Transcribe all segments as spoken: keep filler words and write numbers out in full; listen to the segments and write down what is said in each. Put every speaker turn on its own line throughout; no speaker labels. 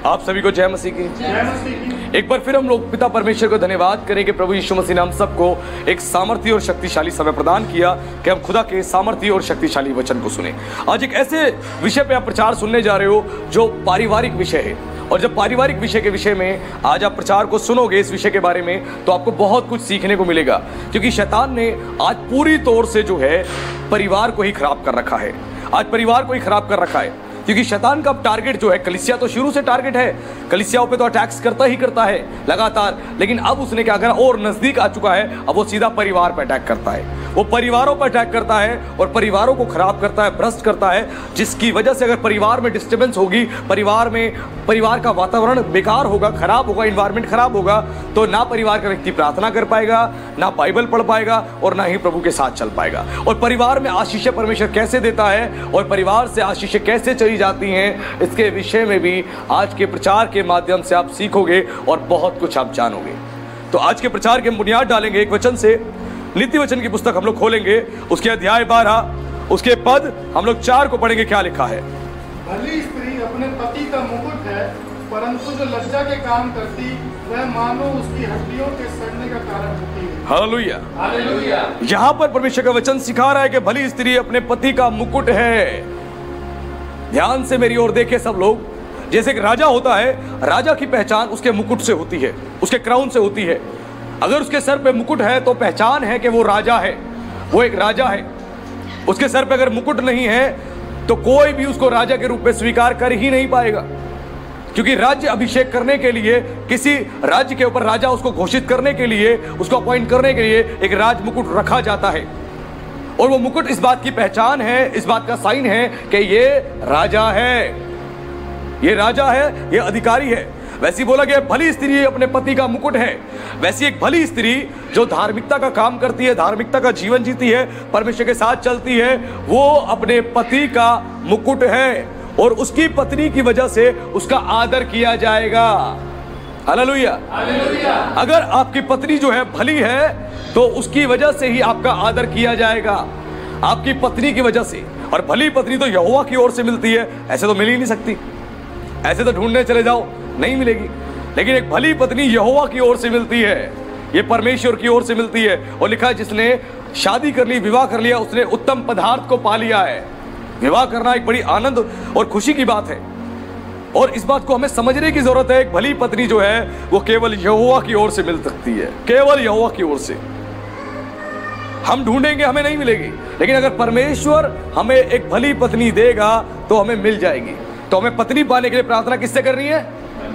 आप सभी को जय मसीह की।
जय मसीह की।
एक बार फिर हम लोग पिता परमेश्वर को धन्यवाद करें कि प्रभु यीशु मसीह ने हम सबको एक सामर्थ्य और शक्तिशाली समय प्रदान किया कि हम खुदा के सामर्थ्य और शक्तिशाली वचन को सुने। आज एक ऐसे विषय पे आप प्रचार सुनने जा रहे हो जो पारिवारिक विषय है, और जब पारिवारिक विषय के विषय में आज आप प्रचार को सुनोगे इस विषय के बारे में, तो आपको बहुत कुछ सीखने को मिलेगा, क्योंकि शैतान ने आज पूरी तौर से जो है परिवार को ही खराब कर रखा है। आज परिवार को ही खराब कर रखा है, क्योंकि शैतान का टारगेट जो है, कलीसिया तो शुरू से टारगेट है, कलीसियाओं पे तो अटैक्स करता ही करता है लगातार, लेकिन अब उसने क्या करा और नजदीक आ चुका है, अब वो सीधा परिवार पे अटैक करता है। वो परिवारों पर अटैक करता है और परिवारों को खराब करता है, भ्रष्ट करता है, जिसकी वजह से अगर परिवार में डिस्टर्बेंस होगी, परिवार में परिवार का वातावरण बेकार होगा, खराब होगा, इन्वायरमेंट खराब होगा, तो ना परिवार का व्यक्ति प्रार्थना कर पाएगा, ना बाइबल पढ़ पाएगा और ना ही प्रभु के साथ चल पाएगा। और परिवार में आशीष परमेश्वर कैसे देता है और परिवार से आशीष कैसे चली जाती हैं, इसके विषय में भी आज के प्रचार के माध्यम से आप सीखोगे और बहुत कुछ आप जानोगे। तो आज के प्रचार के बुनियाद डालेंगे एक वचन से। नीति वचन की पुस्तक हम लोग खोलेंगे, उसके अध्याय बारह, उसके पद हम लोग चार को पढ़ेंगे। क्या लिखा है?
भली स्त्री अपने पति का मुकुट है, परंतु जो लज्जा के काम करती वह मानो उसकी हड्डियों के सड़ने का कारण होती है।
Hallelujah,
hallelujah.
यहाँ पर परमेश्वर का वचन सिखा रहा है कि भली स्त्री अपने पति का मुकुट है। ध्यान से मेरी ओर देखे सब लोग। जैसे एक राजा होता है, राजा की पहचान उसके मुकुट से होती है, उसके क्राउन से होती है। अगर उसके सर पे मुकुट है तो पहचान है कि वो राजा है, वो एक राजा है। उसके सर पे अगर मुकुट नहीं है तो कोई भी उसको राजा के रूप में स्वीकार कर ही नहीं पाएगा, क्योंकि राज्य अभिषेक करने के लिए, किसी राज्य के ऊपर राजा उसको घोषित करने के लिए, उसको अपॉइंट करने के लिए एक राज मुकुट रखा जाता है। और वो मुकुट इस बात की पहचान है, इस बात का साइन है कि ये राजा है, ये राजा है, ये अधिकारी है। वैसी बोला गया भली स्त्री अपने पति का मुकुट है। वैसी एक भली स्त्री जो धार्मिकता का काम करती है, धार्मिकता का जीवन जीती है, परमेश्वर के साथ चलती है, वो अपने पति का मुकुट है और उसकी पत्नी की वजह से उसका आदर किया जाएगा। Hallelujah, hallelujah. अगर आपकी पत्नी जो है भली है तो उसकी वजह से ही आपका आदर किया जाएगा, आपकी पत्नी की वजह से। और भली पत्नी तो यहोवा की ओर से मिलती है, ऐसे तो मिल ही नहीं सकती, ऐसे तो ढूंढने चले जाओ नहीं मिलेगी। लेकिन एक भली पत्नी यहोवा की ओर से मिलती है, ये परमेश्वर की ओर से मिलती है। और लिखा है जिसने शादी कर ली, विवाह कर लिया, उसने उत्तम पदार्थ को पा लिया है। विवाह करना एक बड़ी आनंद और खुशी की बात है, और इस बात को हमें समझने की जरूरत है। एक भली पत्नी जो है वो केवल यहोवा की ओर से मिल सकती है, केवल यहोवा की ओर से। हम ढूंढेंगे हमें नहीं मिलेगी, लेकिन अगर परमेश्वर हमें एक भली पत्नी देगा तो हमें मिल जाएगी। तो हमें पत्नी पाने के लिए प्रार्थना किससे करनी है?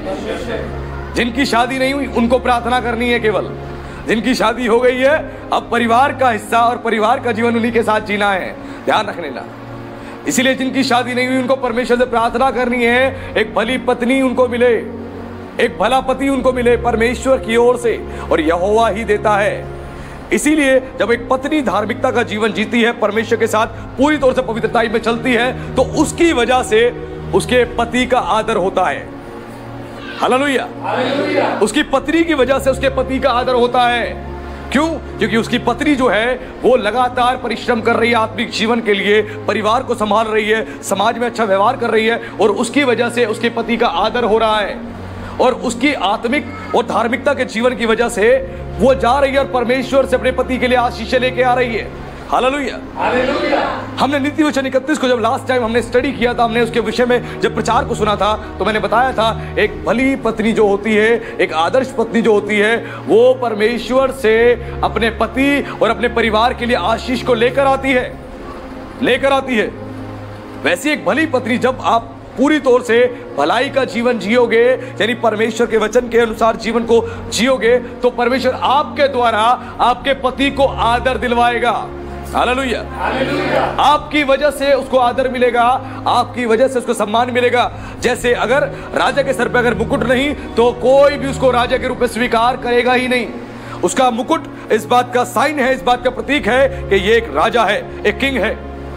जिनकी शादी नहीं हुई उनको प्रार्थना करनी है केवल। जिनकी शादी हो गई है, अब परिवार का हिस्सा और परिवार का जीवन उन्हीं के साथ जीना है, ध्यान रखने ना। इसीलिए जिनकी शादी नहीं हुई उनको परमेश्वर से प्रार्थना करनी है, एक भली पत्नी उनको मिले, एक भला पति उनको मिले परमेश्वर की ओर से, और यहोवा ही देता है। इसीलिए जब एक पत्नी धार्मिकता का जीवन जीती है, परमेश्वर के साथ पूरी तौर से पवित्रता में चलती है, तो उसकी वजह से उसके पति का आदर होता है। Hallelujah, hallelujah. उसकी पत्नी की वजह से उसके पति का आदर होता है। क्यों? क्योंकि उसकी पत्नी जो है वो लगातार परिश्रम कर रही है आत्मिक जीवन के लिए, परिवार को संभाल रही है, समाज में अच्छा व्यवहार कर रही है, और उसकी वजह से उसके पति का आदर हो रहा है। और उसकी आत्मिक और धार्मिकता के जीवन की वजह से वो जा रही है और परमेश्वर से अपने पति के लिए आशीष लेके आ रही है। Hallelujah, hallelujah. हमने नीति वचन इकतीस को जब लास्ट टाइम हमने स्टडी किया था, हमने उसके विषय में जब प्रचार को सुना था, तो मैंने बताया था एक भली पत्नी जो होती है, एक आदर्श पत्नी जो होती है, वो परमेश्वर से अपने पति और अपने परिवार के लिए आशीष को लेकर आती है, लेकर आती है। वैसी एक भली पत्नी जब आप पूरी तौर से भलाई का जीवन जियोगे, यानी परमेश्वर के वचन के अनुसार जीवन को जियोगे, तो परमेश्वर आपके द्वारा आपके पति को आदर दिलवाएगा। Hallelujah, hallelujah. आपकी वजह से उसको आदर मिलेगा, आपकी वजह से उसको सम्मान मिलेगा। जैसे अगर राजा के सर पे अगर मुकुट नहीं तो कोई भी उसको राजा के रूप में स्वीकार करेगा ही नहीं। उसका मुकुट इस बात का साइन है, इस बात का प्रतीक है कि ये एक राजा है, एक किंग है।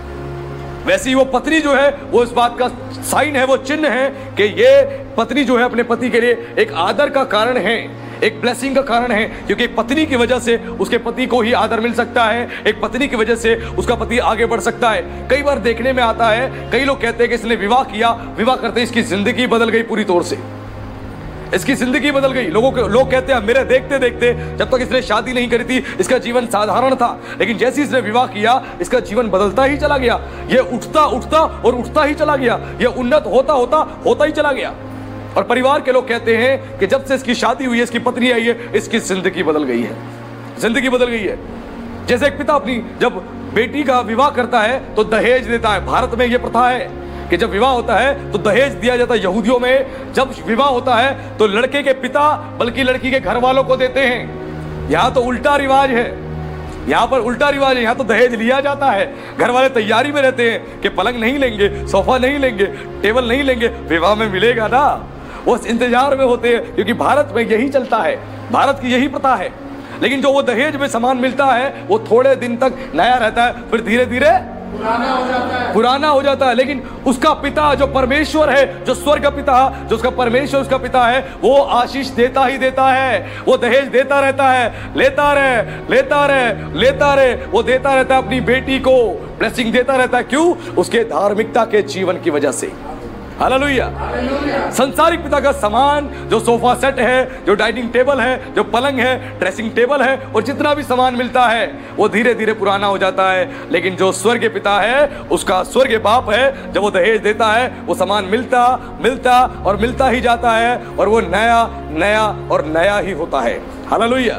वैसे ही वो पत्नी जो है वो इस बात का साइन है, वो चिन्ह है कि ये पत्नी जो है अपने पति के लिए एक आदर का कारण है, एक ब्लेसिंग का कारण है। क्योंकि एक पत्नी की वजह से उसके पति को ही आदर मिल सकता है, एक पत्नी की वजह से उसका पति आगे बढ़ सकता है। कई बार देखने में आता है, कई लोग कहते हैं कि इसने विवाह किया, विवाह करते इसकी जिंदगी बदल गई पूरी तौर से। इसकी जिंदगी बदल गई। लोगों के लोग कहते हैं मेरे देखते देखते, जब तक इसने शादी नहीं करी थी इसका जीवन साधारण था, लेकिन जैसे इसने विवाह किया इसका जीवन बदलता ही चला गया। ये उठता उठता और उठता ही चला गया, ये उन्नत होता होता होता ही चला गया। और परिवार के लोग कहते हैं कि जब से इसकी शादी हुई है, इसकी पत्नी आई है, इसकी जिंदगी बदल गई है, जिंदगी बदल गई है। जैसे एक पिता अपनी जब बेटी का विवाह करता है तो दहेज देता है। भारत में यह प्रथा है कि जब विवाह होता है तो दहेज दिया जाता है। यहूदियों में जब विवाह होता है तो लड़के के पिता बल्कि लड़की के घर वालों को देते हैं। यहां तो उल्टा रिवाज है, यहां पर उल्टा रिवाज है। यहां तो दहेज लिया जाता है, घर वाले तैयारी में रहते हैं कि पलंग नहीं लेंगे, सोफा नहीं लेंगे, टेबल नहीं लेंगे, विवाह में मिलेगा ना, वो इंतजार में होते हैं, क्योंकि भारत में यही चलता है, भारत की यही प्रथा है। लेकिन जो वो दहेज में सामान मिलता है वो थोड़े दिन तक नया रहता है, फिर धीरे धीरे
पुराना हो जाता है
पुराना हो जाता है। लेकिन उसका पिता जो परमेश्वर है, जो स्वर्ग का पिता, जो उसका परमेश्वर उसका पिता है, वो आशीष देता ही देता है। वो दहेज देता रहता है, लेता रहे लेता रहे लेता रहे वो देता रहता है अपनी बेटी को, ब्लेसिंग देता रहता है। क्यों? उसके धार्मिकता के जीवन की वजह से। हालेलुया। संसारिक पिता का सामान, जो सोफा सेट है, जो डाइनिंग टेबल है, जो पलंग है, ड्रेसिंग टेबल है, और जितना भी सामान मिलता है वो धीरे धीरे पुराना हो जाता है। लेकिन जो स्वर्गीय पिता है, उसका स्वर्गीय बाप है, जब वो दहेज देता है वो सामान मिलता मिलता और मिलता ही जाता है, और वो नया नया और नया ही होता है। हालेलुया।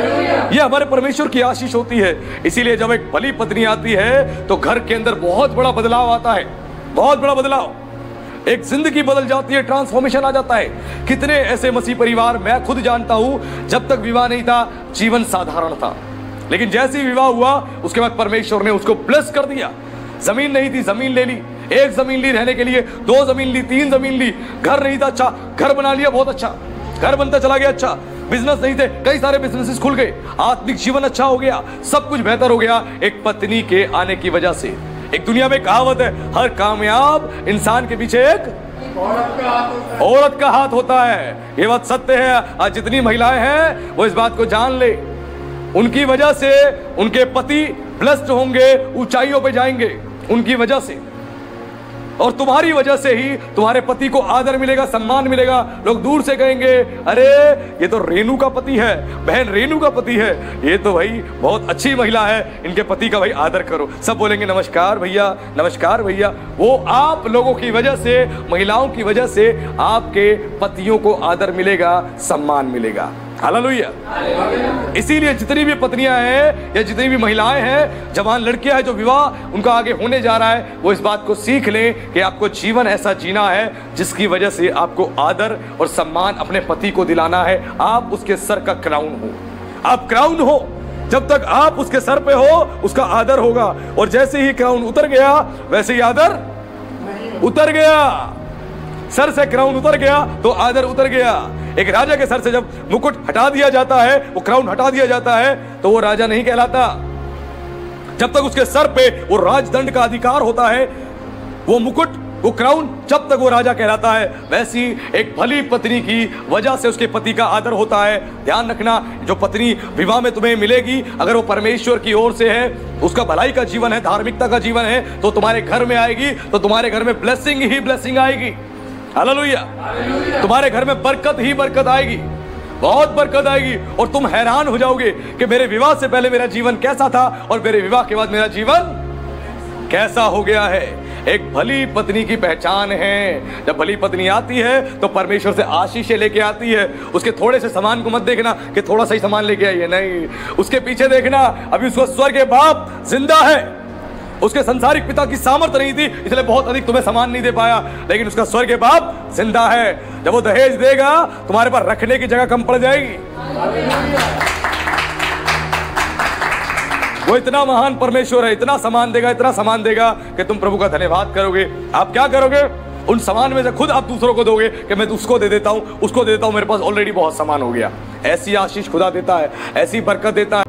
ये हमारे परमेश्वर की आशीष होती है। इसीलिए जब एक भली पत्नी आती है तो घर के अंदर बहुत बड़ा बदलाव आता है, बहुत बड़ा बदलाव, एक जिंदगी बदल जाती है, ट्रांसफॉर्मेशन आ जाता है। कितने ऐसे मसीह परिवार मैं खुद जानता हूं, जब तक विवाह नहीं था जीवन साधारण था, लेकिन जैसे ही विवाह हुआ उसके बाद परमेश्वर ने उसको ब्लेस कर दिया। जमीन नहीं थी, जमीन ले ली, एक जमीन ली रहने के लिए, दो जमीन ली, तीन जमीन ली, घर नहीं था, अच्छा घर बना लिया, बहुत अच्छा घर बनता चला गया, अच्छा बिजनेस नहीं थे, कई सारे बिजनेसेस खुल गए, आत्मिक जीवन अच्छा हो गया, सब कुछ बेहतर हो गया एक पत्नी के आने की वजह से। एक दुनिया में कहावत है, हर कामयाब इंसान के पीछे एक
औरत का हाथ होता है।
औरत का हाथ होता है। ये बात सत्य है। आज जितनी महिलाएं हैं वो इस बात को जान ले, उनकी वजह से उनके पति ब्लेस्ड होंगे, ऊंचाइयों पे जाएंगे उनकी वजह से, और तुम्हारी वजह से ही तुम्हारे पति को आदर मिलेगा, सम्मान मिलेगा। लोग दूर से कहेंगे अरे ये तो रेनू का पति है, बहन रेनू का पति है, ये तो भाई बहुत अच्छी महिला है, इनके पति का भाई आदर करो। सब बोलेंगे नमस्कार भैया, नमस्कार भैया। वो आप लोगों की वजह से, महिलाओं की वजह से आपके पतियों को आदर मिलेगा, सम्मान मिलेगा। हालेलुया। इसीलिए जितनी भी पत्नियां हैं या जितनी भी महिलाएं हैं, जवान लड़कियां हैं जो विवाह उनका आगे होने जा रहा है, वो इस बात को सीख लें कि आपको जीवन ऐसा जीना है जिसकी वजह से आपको आदर और सम्मान अपने पति को दिलाना है। आप उसके सर का क्राउन हो, आप क्राउन हो। जब तक आप उसके सर पे हो उसका आदर होगा, और जैसे ही क्राउन उतर गया वैसे ही आदर उतर गया। सर से क्राउन उतर गया तो आदर उतर गया। एक राजा के सर से जब मुकुट हटा दिया जाता है, वो क्राउन हटा दिया जाता है, तो वो राजा नहीं कहलाता। जब तक उसके सर पे वो राजदंड का अधिकार होता है, वो मुकुट, वो क्राउन, जब तक वो राजा कहलाता है। वैसी एक भली पत्नी की वजह से उसके पति का आदर होता है। ध्यान रखना, जो पत्नी विवाह में तुम्हें मिलेगी, अगर वो परमेश्वर की ओर से है, उसका भलाई का जीवन है, धार्मिकता का जीवन है, तो तुम्हारे घर में आएगी, तो तुम्हारे घर में ब्लेसिंग ही ब्लेसिंग आएगी। हालेलुया। तुम्हारे घर में बरकत ही बरकत आएगी, बहुत बरकत आएगी, और तुम हैरान हो जाओगे कि मेरे विवाह से पहले मेरा जीवन कैसा था और मेरे विवाह के बाद मेरा जीवन कैसा हो गया है। एक भली पत्नी की पहचान है, जब भली पत्नी आती है तो परमेश्वर से आशीषें लेके आती है। उसके थोड़े से सामान को मत देखना कि थोड़ा सा ही सामान लेके आई है, नहीं, उसके पीछे देखना अभी उसका स्वर्ग के बाप जिंदा है। उसके संसारिक पिता की सामर्थ्य नहीं थी, इसलिए बहुत अधिक तुम्हें सामान नहीं दे पाया, लेकिन उसका स्वर्ग के बाप जिंदा है। जब वो दहेज देगा तुम्हारे पास रखने की जगह कम पड़ जाएगी। वो इतना महान परमेश्वर है, इतना सामान देगा, इतना सामान देगा कि तुम प्रभु का धन्यवाद करोगे। आप क्या करोगे? उन सामान में से खुद आप दूसरों को दोगे कि मैं उसको दे देता हूं, उसको दे देता हूं, मेरे पास ऑलरेडी बहुत सामान हो गया। ऐसी आशीष खुदा देता है, ऐसी बरकत देता है।